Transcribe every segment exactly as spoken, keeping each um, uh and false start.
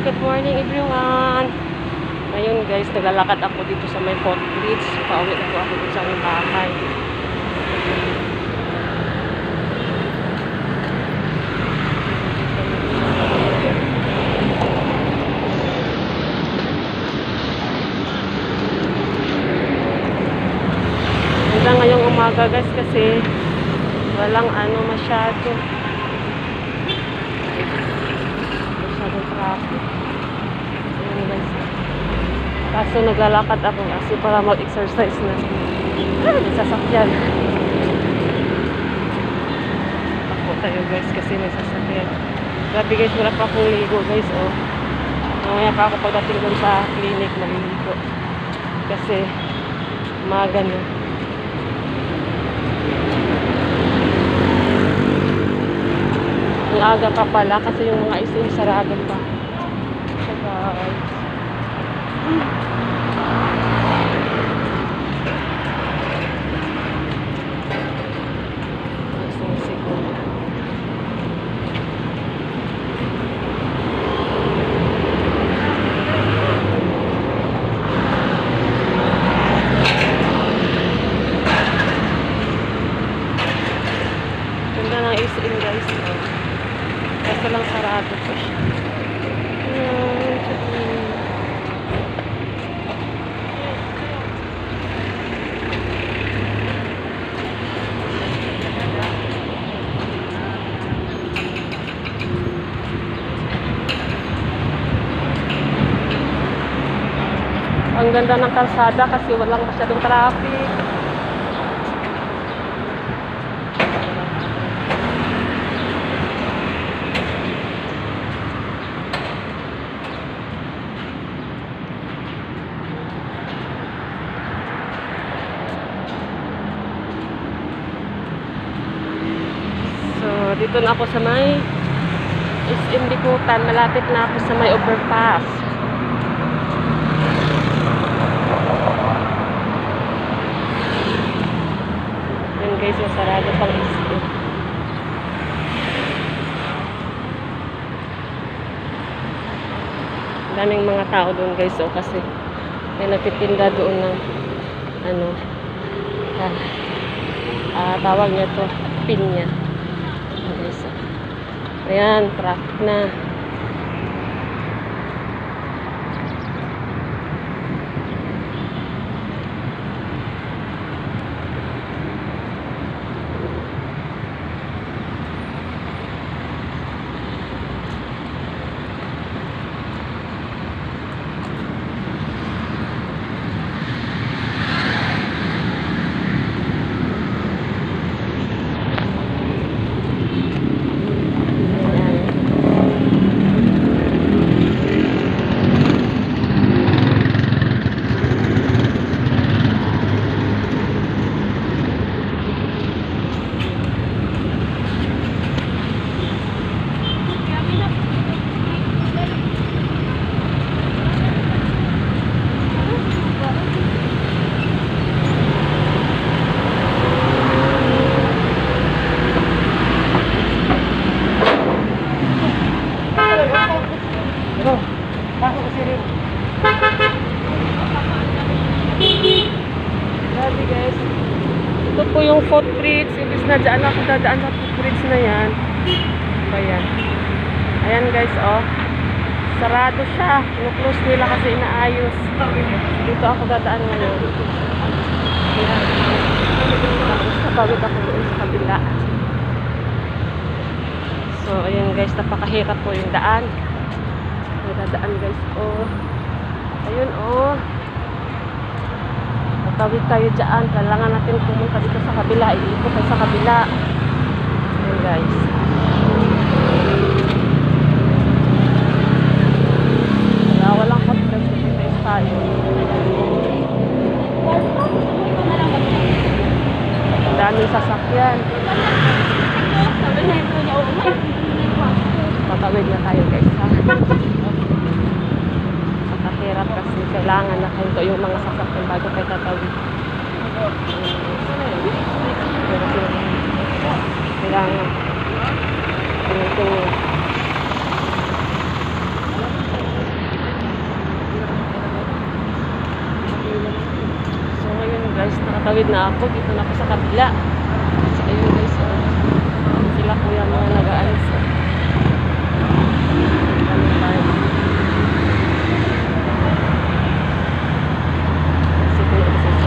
Hi, good morning everyone. Ngayon guys, naglalakad ako dito sa may Fort Bridge. Pauwi na po ako dito sa aming bahay. Ganda ngayong umaga guys kasi walang ano masyado. Masyadong traffic. Ayan guys. Kaso naglalakad ako kasi para mag-exercise na. Ah, may sasakyan. Ako tayo guys kasi may sasakyan. Grabe guys, wala pa akong ligo guys. Oh. Mamaya pa ako pagdating doon sa clinic maliligo. Kasi umaga na. Ang aga pa pala kasi yung mga isin sarado pa. So guys. Ganda ng isin guys. Kaso lang sarado po siya. Ang ganda ng kalsada kasi walang masyadong traffic. So, dito na ako sa may S M Bikutan. Malapit na ako sa may overpass. Yan guys, masarado pang S M. Daming mga tao doon guys, oh, kasi may nagtitinda doon ng ano, ah, ah, tawag niya to, pinya. Ayan, traffic na. Grabe guys. Ito po yung Fort Bridge. Ibig na dyan ako dadaan sa Fort Bridge na yan. Ayan. Ayan guys, oh. Sarado siya. Ino-close nila kasi inaayos. Dito ako dadaan ngayon. Ayan. Tapos kapagod ako doon sa kabila. So, ayan guys. Napakahirap po yung daan. May dadaan guys, oh. Ayun, oh. Tawid tayo dyan. Kailangan natin pumunta dito sa kabila. Iikot tayo sa kabila. Ayan guys. Kaya walang conference kasi tayo tayo. Ang daming sasakyan. Patawid na tayo guys, ha. Nakahirap kasi kailangan nakahinto yung mga sasakyan bago tayo tatawid. Kailangan tingin-tingin. Tawid na ako. Dito na ako sa kabila. So, ayun guys. Oh. Sila kuya mga nag-aalis. Oh. Ano tayo? Kasi kuya kasi sa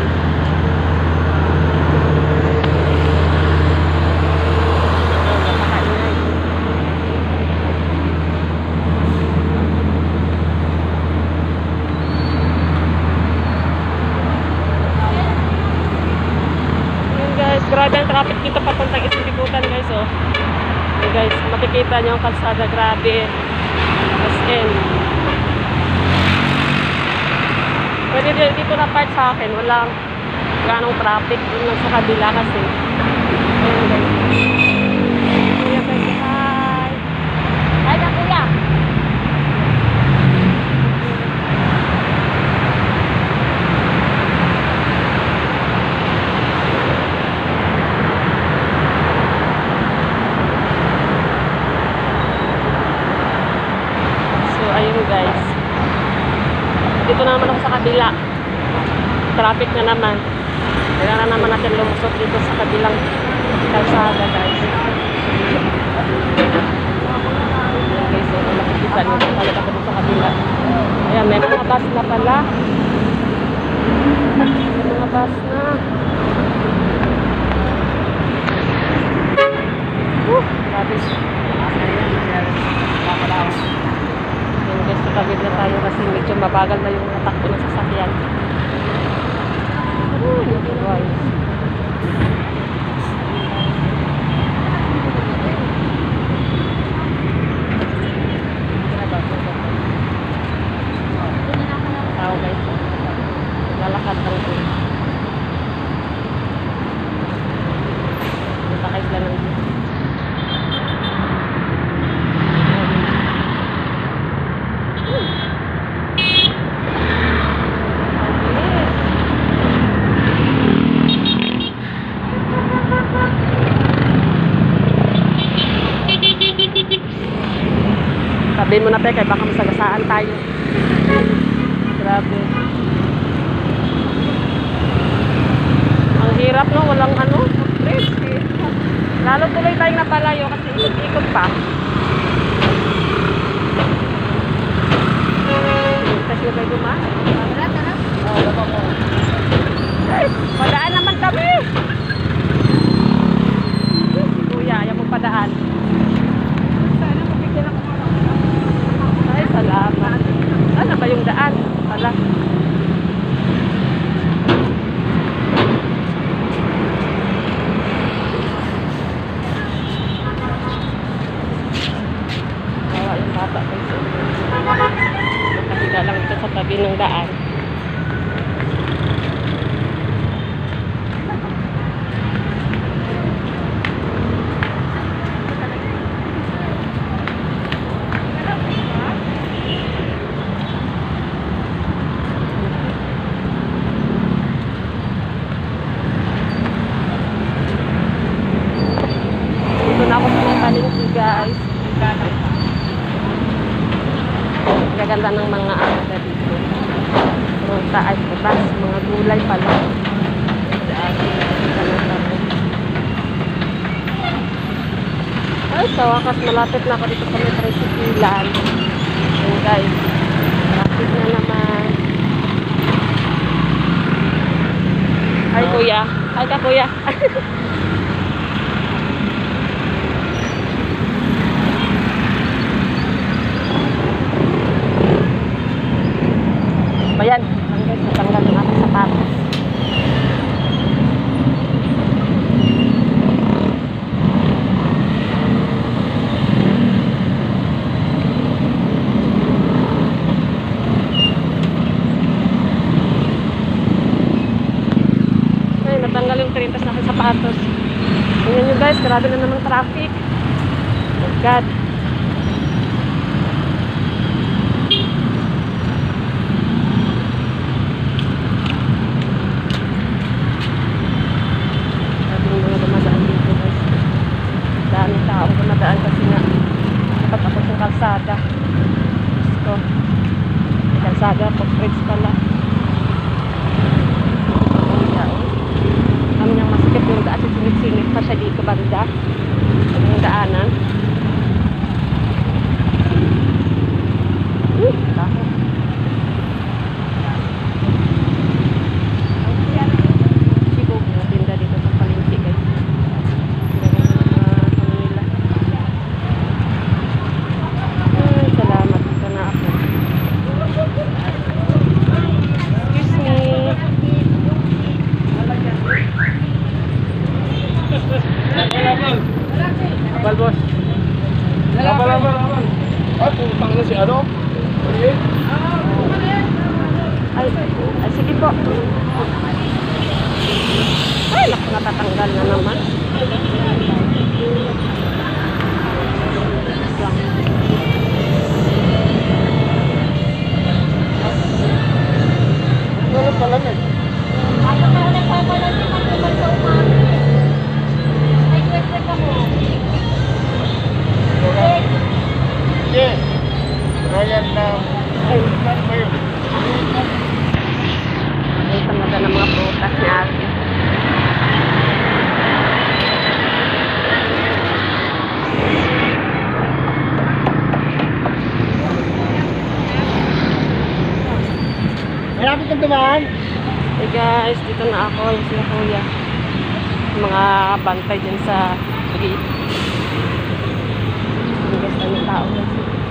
grabe ang traffic dito papuntang Isibikutan guys oh. Okay, guys, makikita nyo ang kalsada, grabe as in pwede dito na part sa akin, walang ganong traffic dun lang sa kabila kasi ayun guys, kuya guys, hi hi na kuya. Guys, dito naman ako sa kabila, traffic na naman, kailangan naman natin lumusot dito sa kabilang kalsada guys. Okay, so makikita nyo kung talaga ako sa kabila. Ayan, may mga bus na pala, may mga bus na. Uh, grabe. Guys, nakagid na tayo kasi medyo mabagal na yung natakbo ng sasakyan. Oh, guys. Tao guys. Lalakad lang po. Nakakay sila ng dito. Sabihin mo na pe, kaya baka masagasaan tayo. Grabe. Ang hirap no, walang ano, bridge. Lalo tuloy tayong napalayo kasi ikot-ikot pa. Kasi yung kayo dumaan. Tara, tara. Oo, baka mo. Ay, padaan naman kami. Kuya, ayaw mo padaan. Salamat. Ano ba yung daan? Wala. Wala yung bata ko. Nakahiga lang ito sa tabi ng daan. Guys, gaganda ng mga ano na dito. Pronta ay putas, mga gulay pala. Ay, sa wakas malapit na ako dito sa may tricyclean. Ayan guys, traffic na naman. Hi kuya, hi ka kuya. Ayan, guys, natanggal ng ating sapatos. Ay, natanggal yung trintas na aking sapatos. Tingnan nyo guys, grabe na namang traffic. Oh God. Dumadaan kasi nga dapat ako sa kalsada. Gusto kalsada po, bridge pala. Ayan, oh. Singit-singit pa siya dito banda. Ang daanan. Uh, taho. Sibog na tinda dito sa palengke guys. Ay, salamat ka na ako. Excuse me. Abal, boss. Abal, abal, abal. Ay, putang na si ano? Ay, ay sige po. Ay, naku, natatanggal na naman. Ano pala na? Yes. Ryan na. Ay, ay talaga ng mga prutas ni ate. Malapit kang dumaan. Hey guys, dito na ako. Yung sila kuya. Mga bantay dyan sa gate. Ang guys, ano tao guys.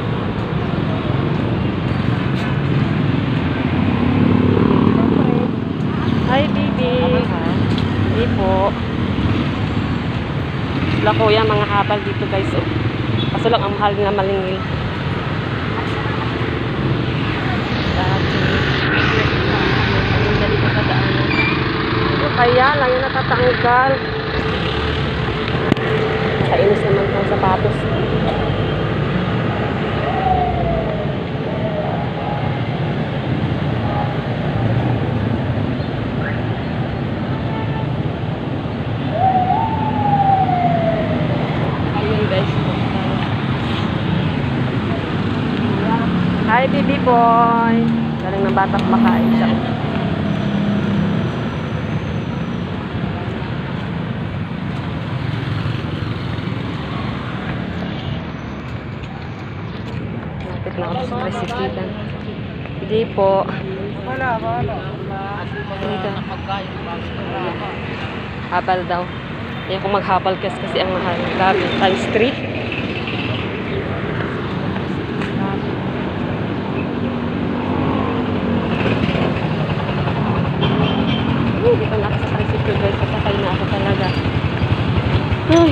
Hi, baby. Hindi po. Sila kuya, mga habal dito guys. Oh. Kaso lang ang mahal na malingil. Dito sa daanan. So, kaya lang yung natatanggal. Kainis naman ng sapatos. Hi, baby boy. Galing ng batang makain siya. Lapit na ako sa resipitan. Hindi po. Wala, wala. Dito. Habal daw. Yan kung maghabal kasi kasi ang mahal. Grabe. Times three. Dito na ako sa tricycle guys. Sasakay na ako talaga. Ay.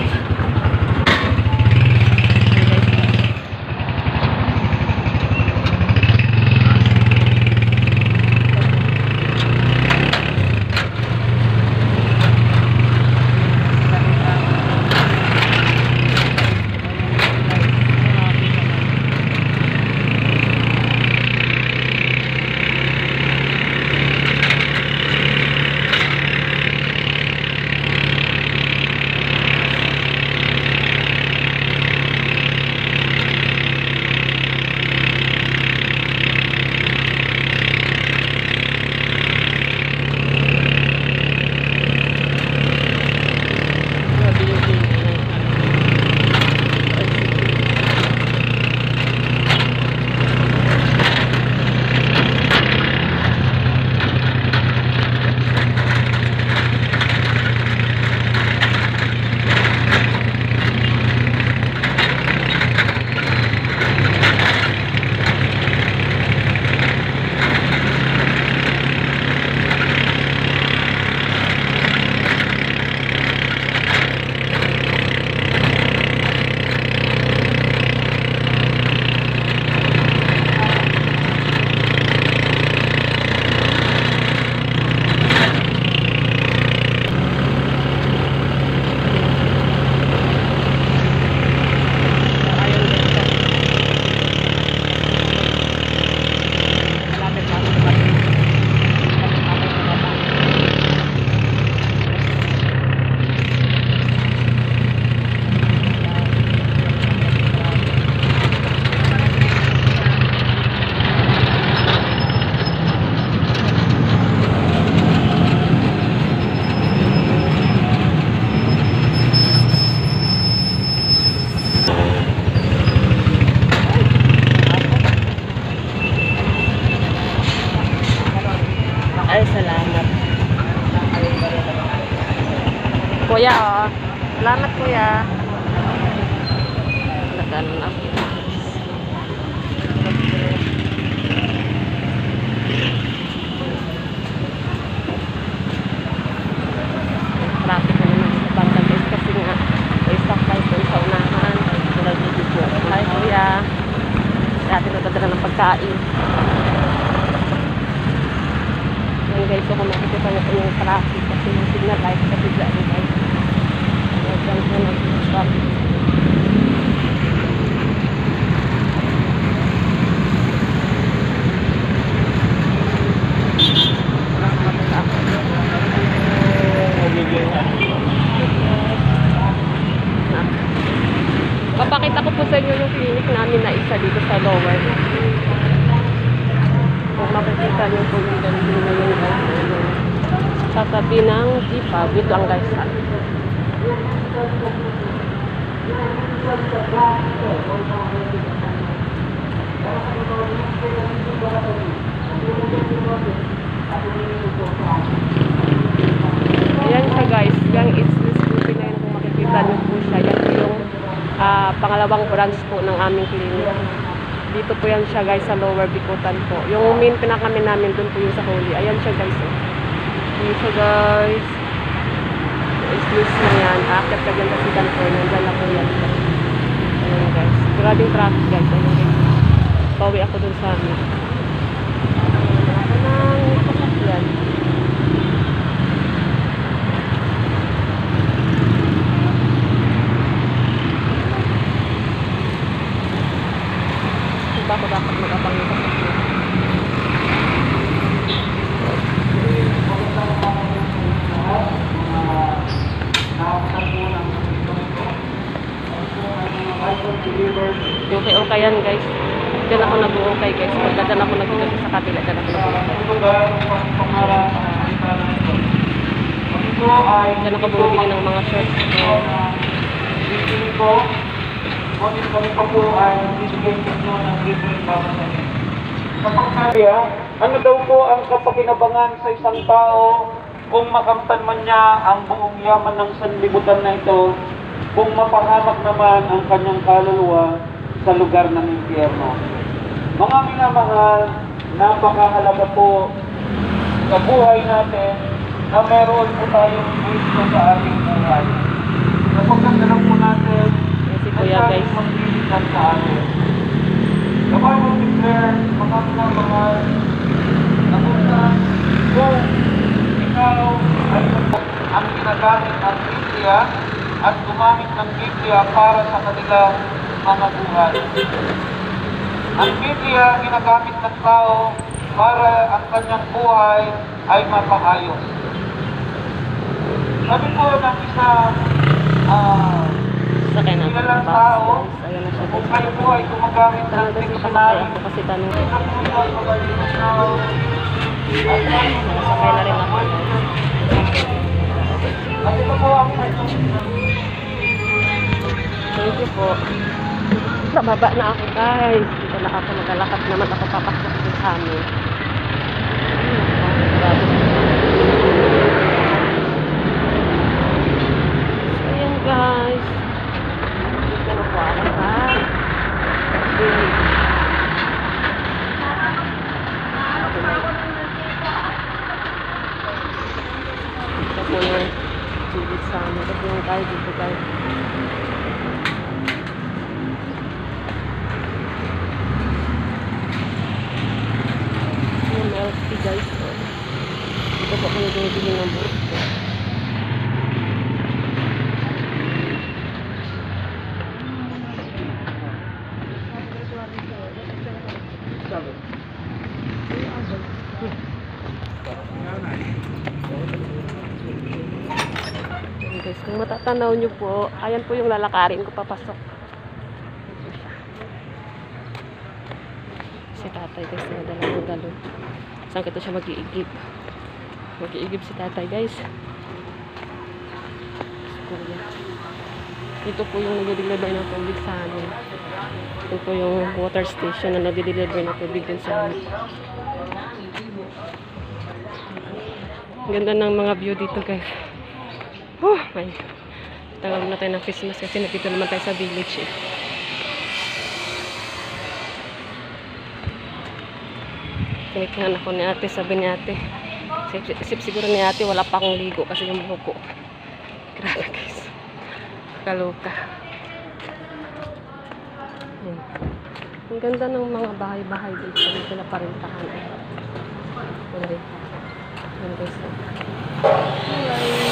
kuya, oh. Salamat, kuya. Lagan na. Traffic na naman sa banda guys kasi nga may stoplight po sa unahan. Hi, kuya. Dati natadala ng pagkain. Yan guys, so kung makikita nyo po yung traffic kasi yung signal light sa bigla rin guys. Yan po nag-stop. Papakita ko po sa inyo yung clinic namin na isa dito sa lower. Kung makikita nyo po yung ganito na yung guys. Sa tabi ng jeepa, dito lang guys. Ayan siya guys. Yung it's this beauty na yun kung makikita nyo po siya. Yan po yung uh, pangalawang branch po ng aming clinic. Dito po yan siya guys sa Lower Bicutan po. Yung main pinakami namin dun po yung sa Holy. Ayan siya guys. Eh. Ayan siya guys. It's this na yan. Akit ka dyan kasi dan po. Nandyan na po yan. Ayan guys. Grabing traffic guys. Ayan guys. Pauwi ako dun sa amin. Ako nang pasakyan. Diba ako dapat mag-abang yung pasakyan? Okay, okay yan guys. Diyan ako nag-okay guys. Pagka dyan ako nag-okay sa kabila, dyan ako nag-okay. Dyan ako bumibili ng mga shirts. Ngunit kami pa po ay bibigyan nyo ng libreng pamasahin. Kapag kaya, ano daw po ang kapakinabangan sa isang tao kung makamtan man niya ang buong yaman ng sanlibutan na ito, kung mapahamak naman ang kanyang kaluluwa sa lugar ng impyerno. Mga minamahal, napakahalaga po sa buhay natin na meron po tayong Kristo sa ating buhay. Kapag nagdala po natin, kuya guys. The Bible declares, mga minamahal, na kung saan kung ikaw ay ang ginagamit ng Biblia at gumamit ng Biblia para sa kanilang mga buhay. Ang Biblia ginagamit ng tao para ang kanyang buhay ay mapaayos. Sabi po ng isang uh, sakay na kilalang tao, ayan na siya kung kayo po ay gumagamit ng dictionary, ako kasi tanong ito po ang mabalinaw at sakay na rin ako at ito po ang thank you po. Sa baba na ako guys, dito na ako nagalakad naman ako papasok dito sa amin. Grabe. So ayan guys, dito na po ako ha. Ito po yung tubig sa amin. Ito po yung tayo dito guys. Yung milk tea guys. Ito po kung bumibili ng buhok ko. Guys, kung matatanaw nyo po, ayan po yung lalakarin ko papasok. Si tatay guys, nadala ng galon. Saan kito siya mag-iigib? Mag-iigib si tatay guys. Ito po yung nag-deliver ng tubig sa amin. Ito po yung water station na nag-deliver ng tubig din sa amin. Ganda ng mga view dito guys. Oh, ay. Tagal muna tayo ng face mask kasi nandito naman tayo sa village eh. Tinitingnan ako ni ate, sabi ni ate. Isip, isip siguro ni ate, wala pa akong ligo kasi yung buhok ko. Grabe guys. Kaloka. Yan. Ang ganda ng mga bahay-bahay dito. Dito na parintahan eh. Wala rin. Yan guys. Hello.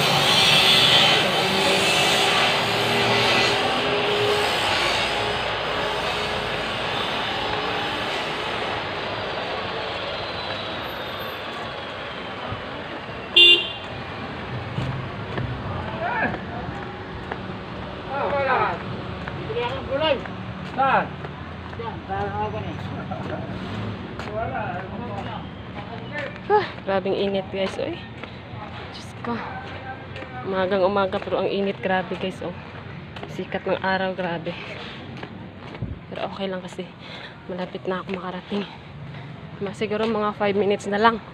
Saan? Ah, grabing init guys, oy. Diyos ko. Umagang umaga pero ang init, grabe guys, oh. Sikat ng araw, grabe. Pero okay lang kasi malapit na ako makarating. Mas siguro mga five minutes na lang.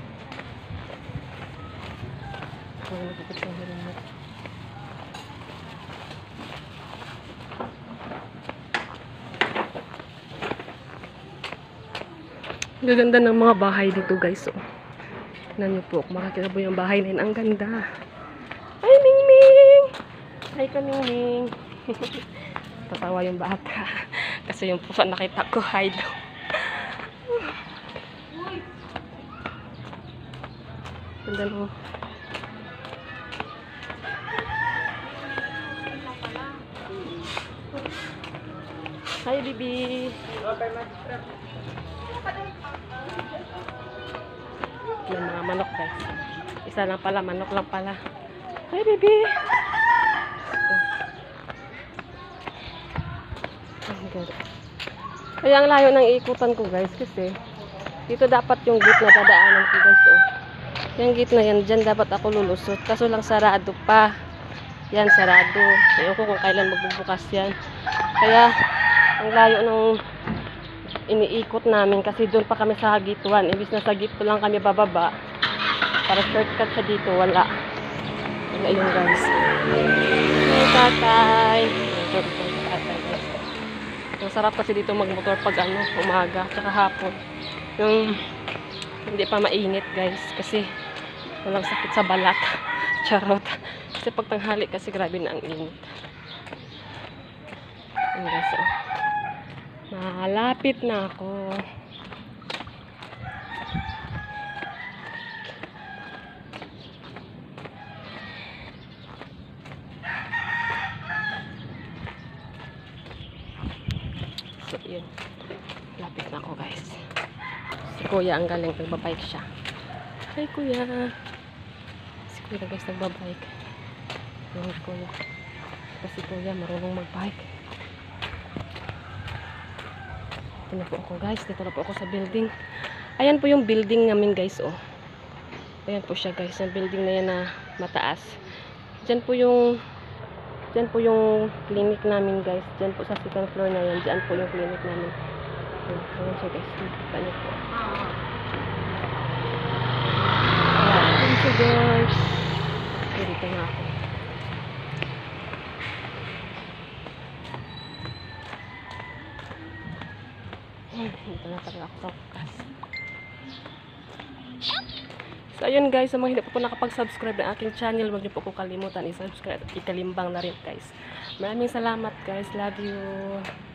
Gaganda ng mga bahay dito guys, oh. Tignan niyo po, kung makakita po yung bahay na yun, ang ganda. Ay, Mingming! Ay, ka Mingming! Tatawa yung bata. Kasi yung pusa nakita ko, hide. Ganda mo. Hi, Bibi! May mga manok guys. Isa lang pala, manok lang pala. Hi, baby! Oh, God. Kaya ang layo ng ikutan ko guys kasi dito dapat yung gate na dadaanan ko guys. Oh. Yung gate na yan, dyan dapat ako lulusot. Kaso lang sarado pa. Yan, sarado. Ayaw ko kung kailan magbubukas yan. Kaya ang layo ng iniikot namin kasi doon pa kami sa gate one. Ibig na sa gate two lang kami bababa. Para shortcut sa dito, wala. Wala yun guys. Hey, tatay. Tatay guys. Ang sarap kasi dito magmotor pag ano, umaga, tsaka hapon. Yung hindi pa mainit guys. Kasi walang sakit sa balat. Charot. Kasi pag tanghali kasi grabe na ang init. Yan guys, oh. Malapit na ako. So, yun. Lapit na ako, guys. Si Kuya ang galing. Nagbabike siya. Hi, Kuya. Si Kuya, guys, nagbabike. Yung Kuya. Kasi Kuya, marunong magbike. Dito na po ako guys, dito na po ako sa building. Ayan po yung building namin guys, oh. Ayan po siya guys, yung building na yan na mataas. Diyan po yung diyan po yung clinic namin guys. Diyan po sa second floor na yan, diyan po yung clinic namin. Ayan siya guys, kita niyo po. Ayan siya guys. Dito na ako. Dito na talaga ako focus. So ayun guys, sa mga hindi po po nakapag-subscribe ng aking channel, huwag niyo po po kalimutan i-subscribe at ikalimbang na rin guys. Maraming salamat guys, love you.